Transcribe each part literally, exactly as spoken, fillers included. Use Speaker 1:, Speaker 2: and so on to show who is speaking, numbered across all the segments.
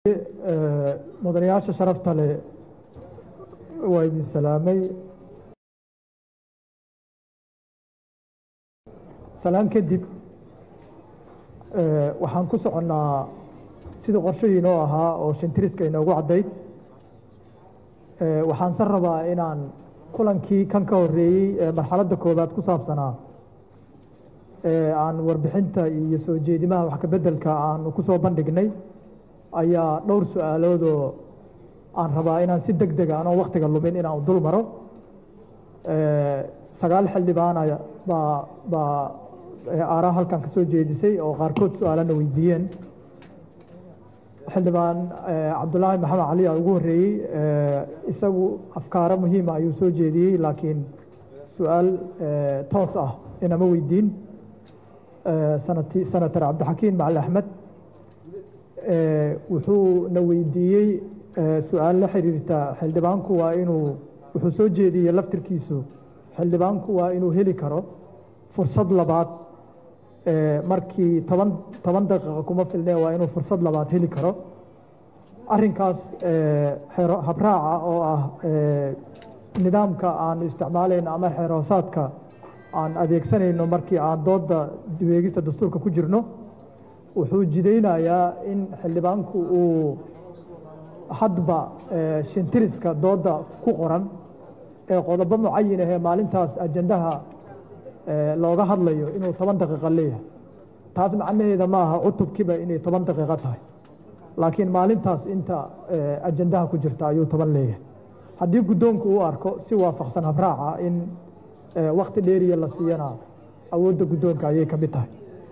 Speaker 1: mudanayaasha sharafta leh waa idin salaamay. Salaam kadib waxaan ku soconnaa sida qorshahiinoo ahaa oo shantiriska inoogu caddayd. Waxaan san rabaa inaan kulankii kan ka horreeyey ee marxaladda koowaad ku saabsanaa aan warbixinta iyo soo jeedimaha wax ka beddelka aan ku soo bandhignay ayaa dhowr su-aaloodoo aan rabaa inaan si deg dega anoo wakhtiga lumin inaan dul maro. sagaal xildhibaanaya baa baa aaraa halkan ka soo jeedisay oo qaarkood su-aalana weydiiyeen. xildhibaan cabdulaahi maxamed cali aa ugu horreeyey, isagu afkaaro muhiima ayuu soo jeediyey, laakiin su-aal toos ah inama weydiin. sanati senator cabdixakiin macali axmed wuxuu na weydiiyey su-aal la xiriirta xildhibaanku waa inuu wuxuu soo jeediyey laftirkiisu xildhibaanku waa inuu heli karo fursad labaad markii toban toban daqiiqa kuma filnee waa inuu fursad labaad heli karo. arrinkaas habraaca oo ah nidaamka aan isticmaalayno ama xeerhoosaadka aan adeegsanayno markii aan doodda weegista dastuurka ku jirno wuxuu jidaynayaa in xildhibaanku uu hadba shintiriska doodda ku qoran ee qodobo mucayin ahee maalintaas ajandaha looga hadlayo inuu toban daqiiqa leeyahay. taas macnaheeda ma aha cutubkiiba inay toban daqiiqo tahay, laakiin maalintaas inta ajandaha ku jirta ayuu toban leeyahay. haddii guddoonku uu arko si waafaqsan habraaca in wakti dheeriya la siiyana awoodda guddoonka ayay ka mid tahay.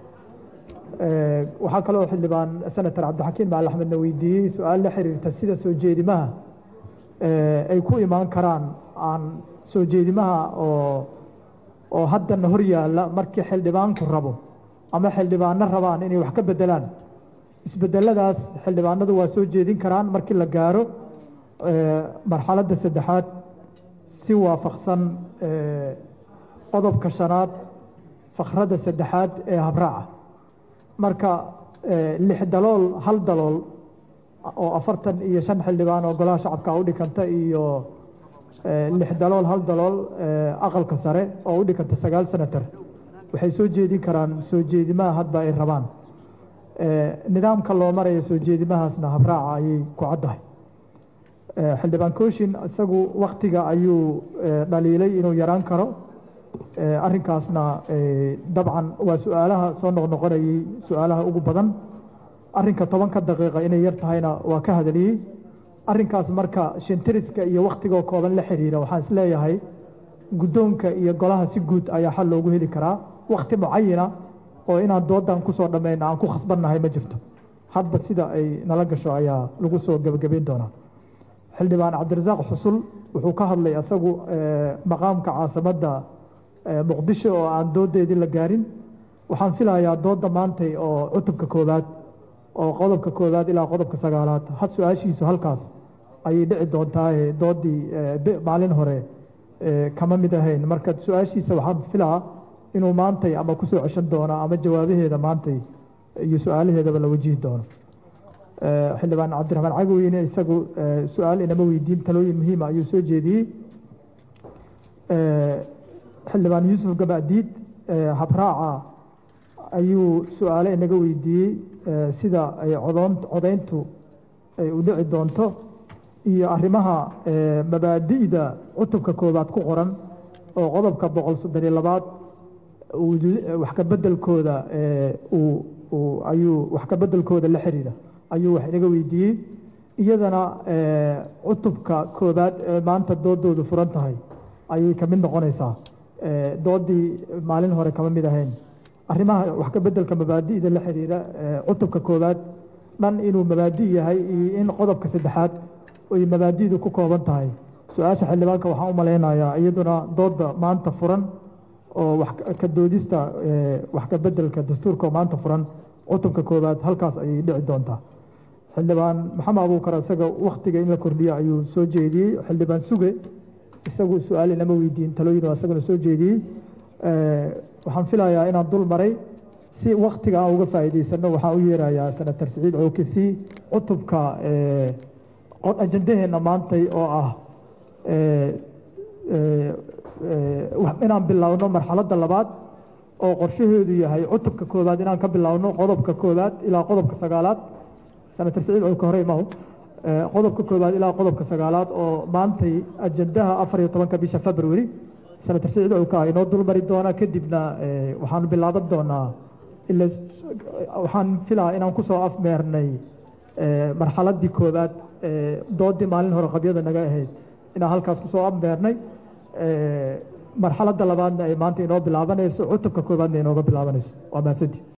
Speaker 1: waxaa kaloo xildhibaan senator cabdixakiin macali axmedna weydiiyey su-aal la xiriirta sida soo jeedimaha ay ku imaan karaan aan soo jeedimaha oo oo haddana hor yaalla markii xildhibaanku rabo ama xildhibaano rabaan inay wax ka beddelaan. isbeddeladaas xildhibaanadu waa soo jeedin karaan markii la gaaro marxaladda saddexaad si waafaqsan qodobka shanaad fakradda saddexaad ee habraaca. marka lix dalool hal dalool oo afartan iyo shan xildhibaan oo golaha shacabka u dhikanta iyo lix dalool hal dalool aqalka sare oo u dhikanta sagaal senator waxay soo jeedin karaan soo jeedimaha hadba ay rabaan. nidaamka loo marayo soo jeedimahaasna habraaca ayay ku caddahay. xildhibaan kooshin isagu waktiga ayuu dhaliilay inuu yaraan karo. arrinkaasna dabcan waa su-aalaha soo noqnoqonayey su-aalaha ugu badan. arrinka tobanka daqiiqa inay yar tahayna waa ka hadaliyey. arrinkaas marka shintiriska iyo waktigoo kooban la xiriira waxaan is leeyahay guddoonka iyo golaha si guud ayaa xal loogu heli karaa. wakti mucayina oo inaan doodan kusoo dhammayna aan ku khasbannahay ma jirto. hadba sida ay nala gasho ayaa lagu soo gebagabeyn doonaa. xildhibaan cabdirasaaq xusul wuxuu ka hadlay isagu maqaamka caasimadda muqdisho oo aan doodeedii la gaarin. waxaan filayaa doodda maantay oo cutubka koowaad oo qodobka koowaad ilaa qodobka sagaalaad had su-aashiisu halkaas ayay dhici doontaaye dooddii maalin hore kama mid ahayn. marka su-aashiisa waxaan filaa inuu maantay ama kusoo ceshan doono ama jawaabaheeda maantay iyo su-aalaheedaba la wajihi doono. xildhibaan cabdiraxmaan cagoweyne isagu su-aal inama weydiin, talooyin muhiima ayuu soo jeediyey. xildhibaan yuusuf gabadiid habraaca ayuu su-aale inaga weydiiyey sida ay codoon codayntu ay u dhici doonto iyo arrimaha mabaadi'da cutubka koowaad ku qoran oo qodobka boqol soddon iyo labaad wax ka beddelkooda uu ayuu wax ka beddelkooda la xiriira ayuu wax inaga weydiiyey. iyadana cutubka koowaad ee maanta doodoodu furan tahay ayay ka mid noqonaysaa. doodii maalin hore kama mid ahayn. arrimaha wax ka beddelka mabaadi'da la xiriira cutubka koowaad dhan inuu mabaadi' yahay iyo in qodobka saddexaad ay mabaadi'du ku kooban tahay. su-aasha xildhibaanka waxaan u malaynayaa iyaduna doodda maanta furan oo wax ka doodista wax ka beddelka dastuurka oo maanta furan cutubka koowaad halkaas ayay dhici doontaa. xildhibaan maxamed abuukar isaga waktiga in la kordhiyo ayuu soo jeediyey. xildhibaan suge isagu su-aal inama weydiin, talooyin oo isaguna soo jeediyey. waxaan filayaa inaan dul maray si waqtiga aan uga faa'iidaysano waxaan u yeerayaa senator Siciid Cookisi cutubka ee ajandaheena maantay oo ah ee inaan bilowno marxaladda labaad oo qorshaheedu yahay cutubka koowaad inaan ka bilowno qodobka koowaad ilaa qodobka sagaalaad senator Siciid Cookisi hore imaw qodobka koowaad ilaa qodobka sagaalaad oo maantay ajandaha afar iyo tobanka bisha February senator Siciid Cookisi inoo dul mari doona kadibna waxaan bilaaban doonaa ila waxaan filaa inaan ku soo afmeernay marxaladii koowaad doodii maalin hore qabyada naga ahayd inaan halkaas ku soo afmeernay marxaladda labaadna ay maanta inoo bilaabanayso cutubka koowaadna inooga bilaabanayso waa mahadsantihiin